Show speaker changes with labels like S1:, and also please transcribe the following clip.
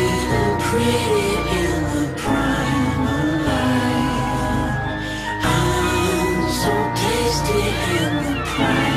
S1: feeling pretty in the prime of life. I'm so tasty in the prime.